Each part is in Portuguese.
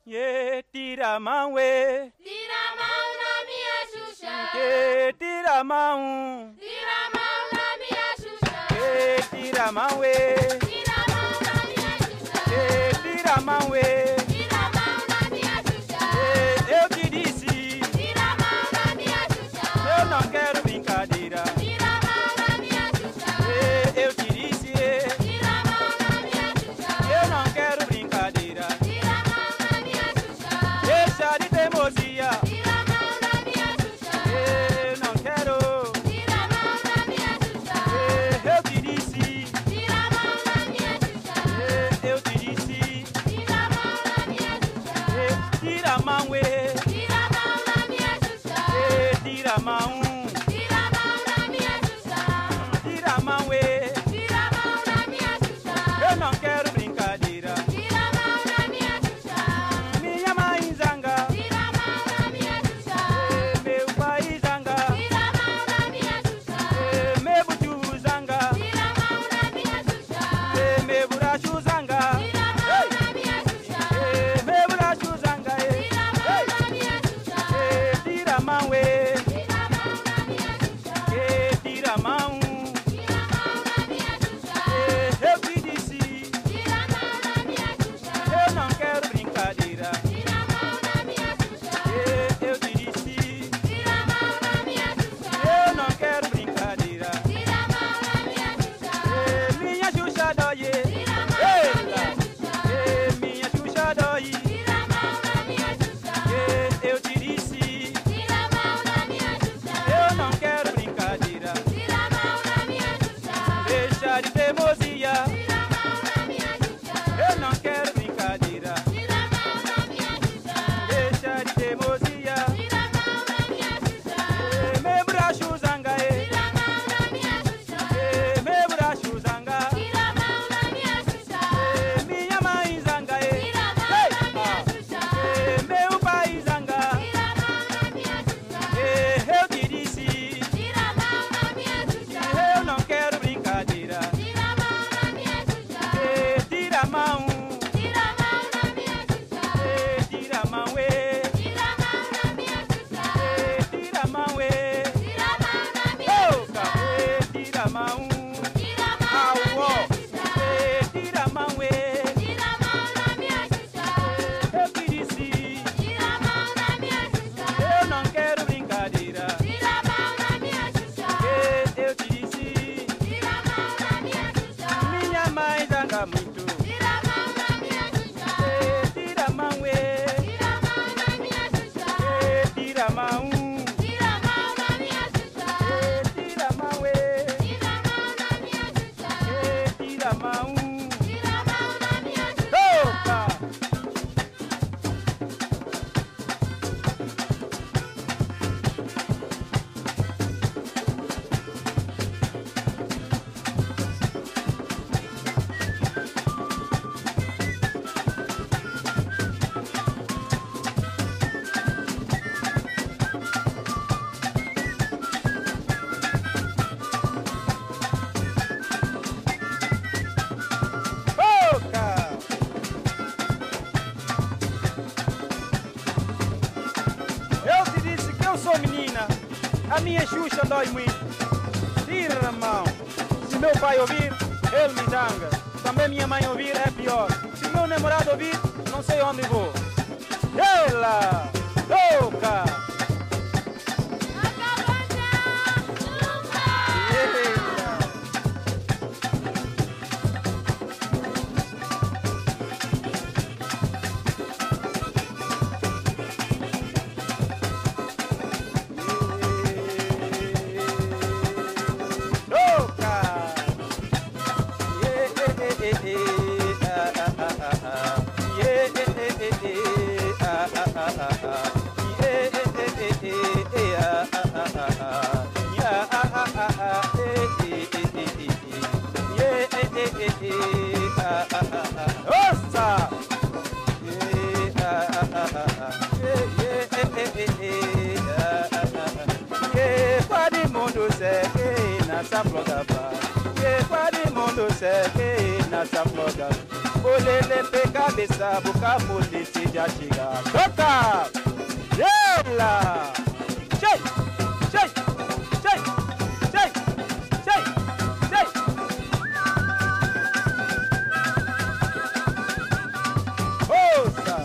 Yeah, tira a mão, ué. Tira a mão na minha Xuxa. Yeah, tira a mão. Tira a mão na minha Xuxa. Yeah, tira a mão, ué. Tira a mão na minha Xuxa. Yeah, tira a mão, ué. Tira a mão na minha Xuxa. Yeah, eu te disse. Tira a mão na minha Xuxa. Eu não quero brincadeira. Tira a mão na minha Xuxa. Yeah, eu te disse. Tira a mão na minha Xuxa. Eu não quero brincadeira. Tira a mão na minha Xuxa. Deixa de teimosia. Tira a mão na minha Xuxa. Eu não quero. Tira a mão na minha Xuxa. Eu te disse. Tira a mão na minha Xuxa. Eu te disse. Tira a mão na minha Xuxa. Tira a mão, ué. Tira a mão na minha Xuxa. Tira a mão. Tira a mão na minha Xuxa. Tira a mão, ué. Tira a mão na minha Xuxa. Eu não quero brincadeira. Tira a mão na minha Xuxa. Minha mãe zanga. Tira a mão na minha Xuxa. Meu pai zanga. Tira a mão na minha Xuxa. Meu butu zanga. Tira a mão na minha Xuxa. Meu buracho zanga. Tira a mão na minha Xuxa. Meu buracho zanga. Tira a mão na minha Xuxa. Tira a mão, ué. Tira a mão na minha Xuxa. Tira a mão. Tira a mão na minha Xuxa. Eu te disse. Tira a mão na minha Xuxa. Eu não quero brincadeira. Tira a mão na minha Xuxa. Eu te disse. Tira a mão na minha Xuxa. Eu não quero brincadeira. Tira a mão na minha Xuxa. Minha Xuxa dói. Tira a mão na minha Xuxa. Minha Xuxa dói. Tira a mão na minha Xuxa. Eu te disse. Tira a mão na minha Xuxa. Eu não quero brincadeira. Tira a mão na minha Xuxa. Deixa de teimosia. Tira a mão na minha Xuxa. Eu não quero brincadeira. Tira a mão na minha Xuxa. Deixa de teimosia. Tira a mão na minha Xuxa. Meu braço zanga. Tira a mão na minha Xuxa. Meu braço zanga. Tira a mão na minha Xuxa. Minha mãe zanga. Tira a mão na minha Xuxa. Meu pai zanga. Tira a mão na minha Xuxa. Eu te disse. Tira a mão na minha Xuxa. Eu não quero brincadeira. Tira a mão na minha Xuxa. Tira a mão. Tira a mão na minha Xuxa. Tira a mão, ué. Tira a mão na minha Xuxa. Tira a mão, ué. Tira a mão na minha Oca, Xuxa. tira a mão. Tira a mão na Auó. minha Xuxa. Tira a mão, ué. Tira a mão na minha Xuxa. Eu te disse. Tira a mão na minha Xuxa. Eu não quero brincadeira. Tira a mão na minha Xuxa. Eu te disse. Tira a mão na minha Xuxa. Minha mãe zanga muito. Tira a mão na minha Xuxa. Tira a mão, ué. Tira a mão na minha Xuxa. Tira a mão. Tira a mão na minha Xuxa. Tira a mão, ué. Tira a mão na minha Xuxa. Tira a mão. Tira a mão na minha Xuxa. Oca. Oca. Eu te disse que eu sou menina. A minha Xuxa dói muito. Tira a mão. Se meu pai ouvir, ele me zanga. Também minha mãe ouvir é pior. Se meu namorado ouvir, não sei onde vou. Ela! Oca! Eita! Oca! Ossa! Quase mundo segue nessa flor da paz. Quase mundo segue nessa flor da paz. Bolele pe cabeça, boca mole, se já chega. Toca! Ela! Chei! Chei! Chei! Chei! Chei! Chei! Ouça!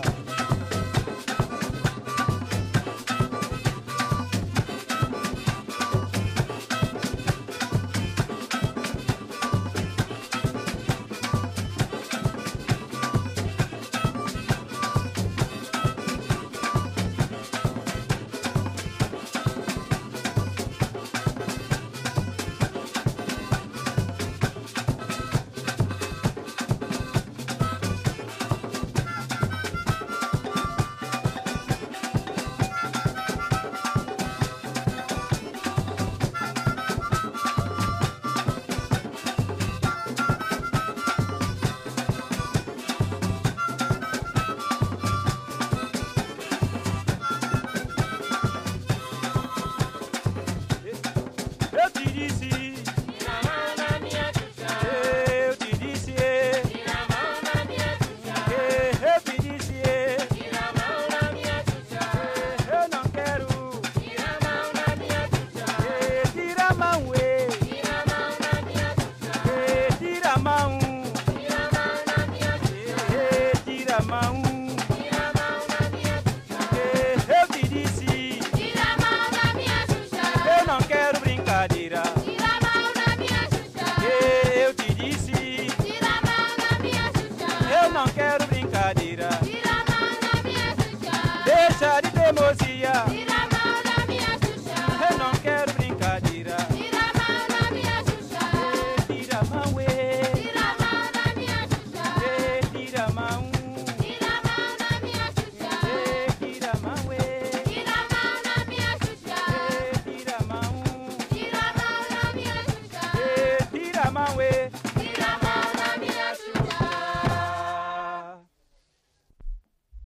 Deixa de teimosia. Tira a mão da minha Xuxa. Eu não quero brincadeira. Tira a mão da minha Xuxa. Tira a mão, Tira a mão da minha Xuxa. tira a mão. Tira a mão da minha Xuxa. Tira a mão, Tira a mão da minha Xuxa. tira a mão. Tira a mão da minha Xuxa. Tira a mão,